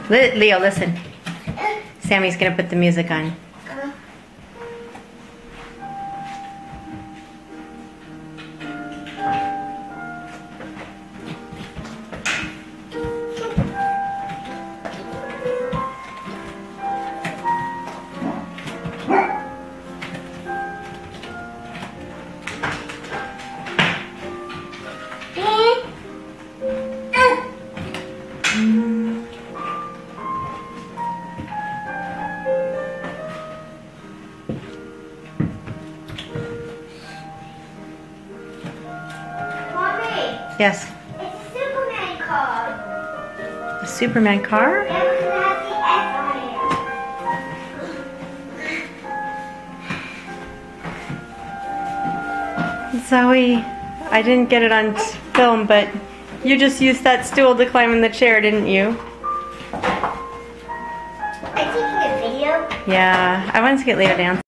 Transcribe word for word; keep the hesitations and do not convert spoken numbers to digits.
Le Leo, listen. Sammy's gonna put the music on. Yes. It's a Superman car. A Superman car? Yeah, because it has the F on it. Zoe, I didn't get it on film, but you just used that stool to climb in the chair, didn't you? Are you taking a video? Yeah, I wanted to get Leo down.